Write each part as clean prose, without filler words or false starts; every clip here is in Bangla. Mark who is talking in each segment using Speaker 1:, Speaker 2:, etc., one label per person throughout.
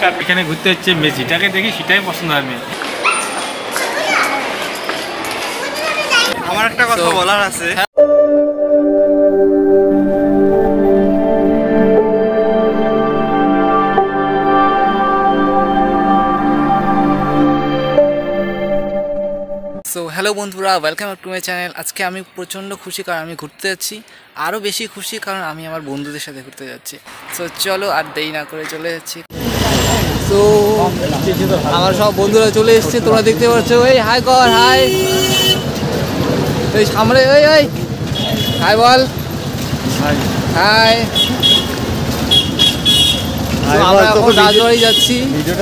Speaker 1: এখানে ঘুরতে হচ্ছে মেয়ে যেটাকে দেখি সেটাই পছন্দ হয় মেয়ে।
Speaker 2: আমার একটা কথা বলার আছে।
Speaker 3: সো হ্যালো বন্ধুরা, welcome back to my channel. আজকে আমি প্রচণ্ড খুশি কারণ আমি ঘুরতে যাচ্ছি, আরও বেশি খুশি কারণ আমি আমার বন্ধুদের সাথে ঘুরতে যাচ্ছি। সো চলো আর দেরি না করে চলে যাচ্ছি। তো আমার সব বন্ধুরা চলে এসছে, তোমরা দেখতে পাচ্ছ। ওই হাই কর, হাই। এই সামনে ওই ওই হাই বল, হাই। আমরা এখন রাজবাড়ি যাচ্ছি।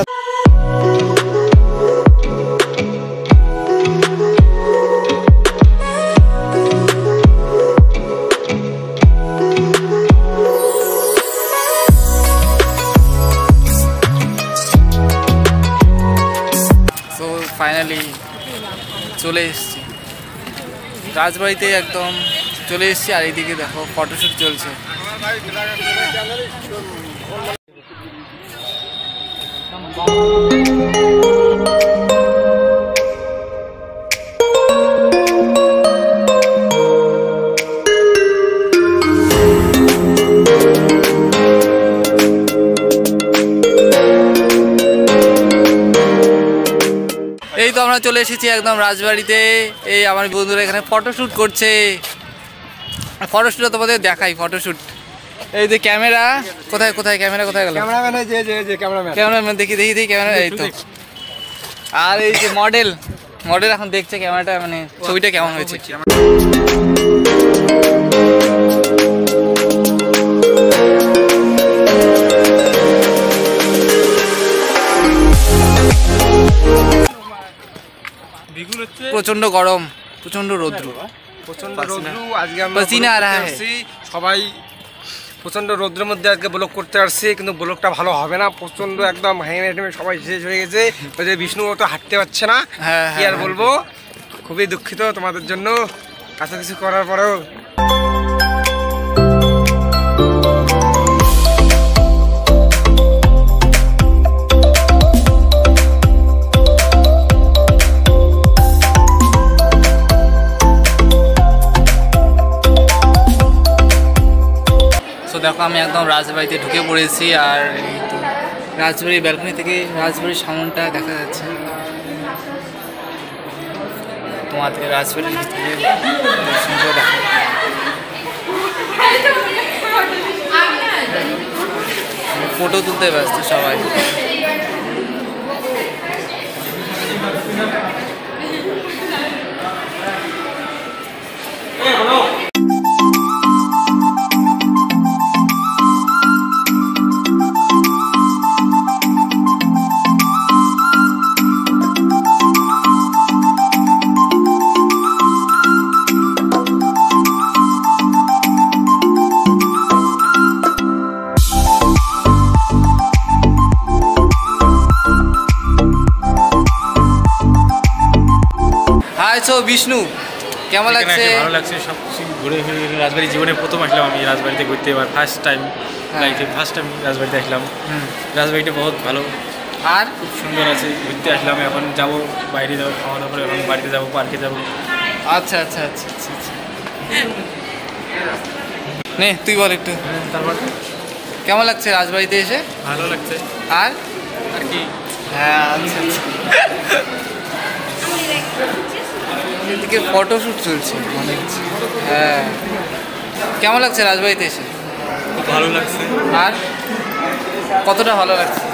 Speaker 3: ফাইনালি চলে এসেছি রাজবাড়িতে, একদম চলে এসেছি। আর এইদিকে দেখো ফটোশ্যুট চলছে। এই তো আমরা চলে এসেছি একদম রাজবাড়িতে। এই আমার বন্ধুরা এখানে ফটোশ্যুট করছে। ফটোশ্যুটটা তোমাদের দেখাই, ফটোশ্যুট। এই যে ক্যামেরা কোথায় কোথায়, ক্যামেরা কোথায় গেল? ক্যামেরাম্যান দেখি দেখি দেখি ক্যামেরা, এই তো। আর এই যে মডেল, মডেল এখন দেখছে ক্যামেরাটা, মানে ছবিটা কেমন হয়েছে। প্রচন্ড গরম, প্রচন্ড রৌদ্র,
Speaker 2: প্রচন্ড রৌদ্র। আজকে আমরা সবাই প্রচন্ড রৌদ্রের মধ্যে আজকে ব্লগ করতে আসছি, কিন্তু ব্লগটা ভালো হবে না। প্রচন্ড একদম হেঁটে সবাই শেষ হয়ে গেছে। ওই যে বিষ্ণু তো হাঁটতে পারছে না, কি আর বলবো। খুবই দুঃখিত তোমাদের জন্য, এত কিছু করার পরেও।
Speaker 3: দেখো আমি একদম রাজবাড়িতে ঢুকে পড়েছি। আর এই তো রাজবাড়ির ব্যালকনি থেকে রাজবাড়ির সামনটা দেখা যাচ্ছে। তোমাদের রাজবাড়ির ভিতরে দর্শন করে দেখো। ফটো তুলতে ব্যস্ত সবাই। বিষ্ণু কেমন লাগছে?
Speaker 1: ভালো লাগছে, সব কিছু ঘুরে ঘুরে। রাজবাড়ি জীবনে প্রথম আসলাম আমি রাজবাড়িতে ঘুরতে, এবার ফার্স্ট টাইম লাইফে ফার্স্ট টাইম রাজবাড়িতে আসলাম। রাজবাড়িটা বহুত ভালো আর খুব সুন্দর আছে, ঘুরতে আসলাম। এখন যাবো বাইরে, যাবো খাওয়া দাওয়া করে, এখন বাড়িতে যাবো, পার্কে যাবো।
Speaker 3: আচ্ছা আচ্ছা আচ্ছা আচ্ছা আচ্ছা, নে তুই বল একটু।
Speaker 1: তারপর
Speaker 3: কেমন লাগছে রাজবাড়িতে এসে?
Speaker 1: ভালো লাগছে
Speaker 3: আর
Speaker 1: আর কি।
Speaker 3: হ্যাঁ আচ্ছা আচ্ছা। এদিকে ফটোশ্যুট চলছে অনেক। হ্যাঁ, কেমন লাগছে রাজবাড়িতে এসে?
Speaker 1: খুব ভালো লাগছে।
Speaker 3: আর কতটা ভালো লাগছে?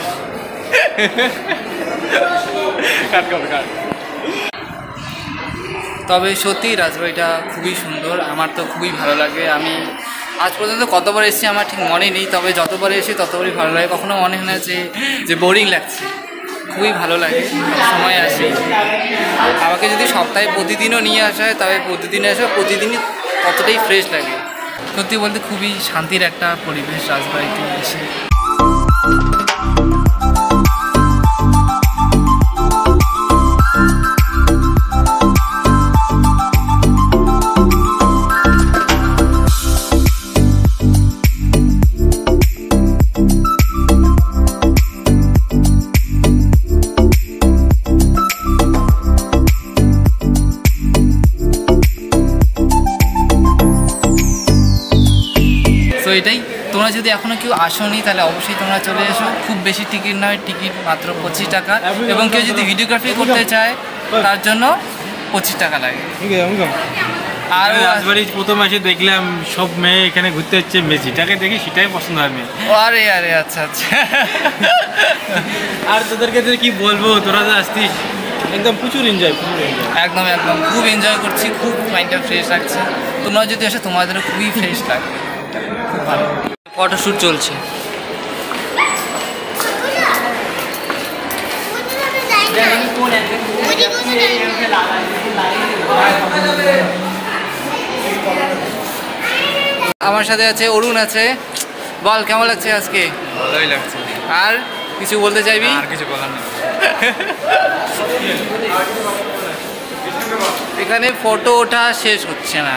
Speaker 3: তবে সত্যি রাজবাড়িটা খুবই সুন্দর, আমার তো খুবই ভালো লাগে। আমি আজ পর্যন্ত কতবার এসেছি আমার ঠিক মনে নেই, তবে যতবার এসেছি ততবারই ভালো লাগে। কখনো মনে হয় না যে বোরিং লাগছে, খুবই ভালো লাগে। সময় আসে, আমাকে যদি সপ্তাহে প্রতিদিনও নিয়ে আসা হয় তবে প্রতিদিন আসা, প্রতিদিনই ততটাই ফ্রেশ লাগে। সত্যি বলতে খুবই শান্তির একটা পরিবেশ রাজবাড়িতে এসে। এটাই, তোমরা যদি এখনও কেউ আসোনি তাহলে অবশ্যই তোমরা চলে এসো। খুব বেশি টিকিট নয়, টিকিট মাত্র 25 টাকা, এবং কেউ যদি ভিডিওগ্রাফি করতে চায় তার জন্য 25 টাকা লাগে।
Speaker 1: আর রাজবাড়ি প্রথম এসে দেখলাম সব মেয়ে এখানে ঘুরতে হচ্ছে, যেটাকে দেখি সেটাই পছন্দ হয় মেয়ে।
Speaker 3: আরে আরে আচ্ছা আচ্ছা।
Speaker 1: আর তোদেরকে কি বলবো, তোরা যে আসতিস একদম প্রচুর এনজয়,
Speaker 3: একদম একদম খুব এনজয় করছি, খুব মাইন্ডটা ফ্রেশ লাগছে। তোমরা যদি আসো তোমাদের খুবই ফ্রেশ লাগবে, খুব ভালো। ফটোশ্যুট চলছে। আমার সাথে আছে অরুণ আছে। বল কেমন লাগছে আজকে?
Speaker 2: ভালোই লাগছে।
Speaker 3: আর কিছু বলতে চাইবি?
Speaker 2: আর কিছু বলার নেই।
Speaker 3: এখানে ফটো ওঠা শেষ হচ্ছে না।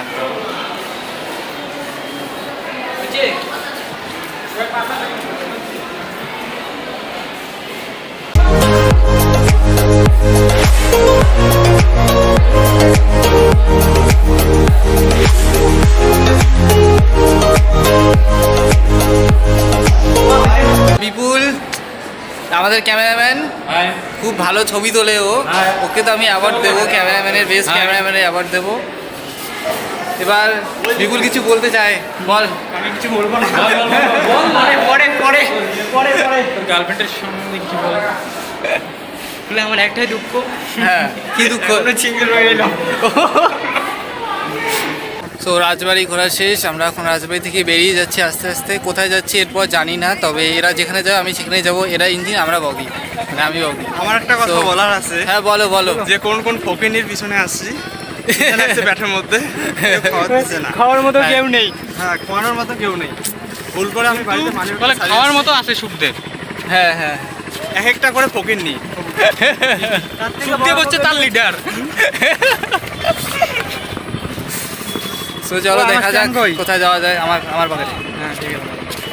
Speaker 3: বিপুল আমাদের ক্যামেরাম্যান, খুব ভালো ছবি তোলে ও, ওকে তো আমি অ্যাওয়ার্ড দেবো, ক্যামেরাম্যানের বেস্ট ক্যামেরাম্যানের অ্যাওয়ার্ড দেবো। এবার বিপুল কিছু বলতে চায়, বল।
Speaker 1: আমি কিছু বলবো না, গার্লফ্রেন্ডের সম্বন্ধে কিছু বল। আমার একটাই দুঃখ।
Speaker 3: হ্যাঁ, কি দুঃখ?
Speaker 1: সিঙ্গেল হয়ে গেলাম।
Speaker 3: তো রাজবাড়ি ঘোরা শেষ, আমরা এখন রাজবাড়ি থেকে বেরিয়ে যাচ্ছি আস্তে আস্তে। কোথায় যাচ্ছি এরপর জানি না, তবে এরা যেখানে যাবে আমি সেখানে যাবো। এরা ইঞ্জিন, আমরা বগি, মানে আমি বগি।
Speaker 2: আমার একটা কথা বলার আছে।
Speaker 3: হ্যাঁ বলো বলো।
Speaker 2: যে কোন কোন ফকিনির পিছনে আসছি ব্যাটের মধ্যে,
Speaker 1: খাওয়ার মতো কেউ নেই।
Speaker 2: হ্যাঁ, খাওয়ানোর মতো কেউ নেই। ভুল করে আমি বাড়িতে
Speaker 1: বলে খাওয়ার মতো আছে সুখদেব।
Speaker 3: হ্যাঁ হ্যাঁ,
Speaker 2: এক একটা করে ফকির নি,
Speaker 1: সুখদেব হচ্ছে তার লিডার।
Speaker 3: তো চলো দেখা যাক কোথায় যাওয়া যায়। আমার পকেটে।
Speaker 1: হ্যাঁ ঠিক আছে।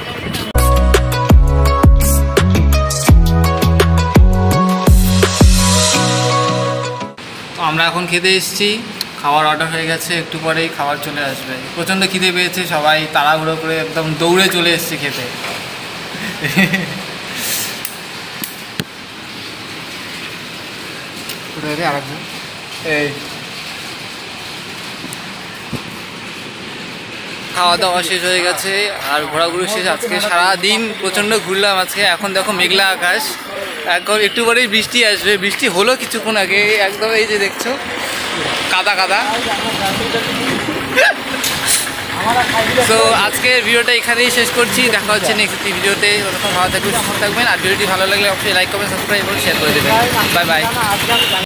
Speaker 3: আমরা এখন খেতে এসেছি, খাবার অর্ডার হয়ে গেছে, একটু পরেই খাবার চলে আসবে। প্রচণ্ড খিদে পেয়েছে, সবাই তাড়াহুড়ো করে একদম দৌড়ে চলে এসেছে খেতে। এই খাওয়া দাওয়া শেষ হয়ে গেছে আর ঘোরাঘুরি শেষ। আজকে সারাদিন প্রচণ্ড ঘুরলাম আজকে। এখন দেখো মেঘলা আকাশ, এখন একটু পরেই বৃষ্টি আসবে। বৃষ্টি হলো কিছুক্ষণ আগে, একদম এই যে দেখছো কাদা কাদা। তো আজকের ভিডিওটা এখানেই শেষ করছি, দেখা হচ্ছে নেক্সট ভিডিওতে। ওরকম ভালো থাকবেন, সুস্থ থাকবেন। আর ভিডিওটি ভালো লাগলে অবশ্যই লাইক করবেন, সাবস্ক্রাইব এবং শেয়ার করে দেবেন। Bye by.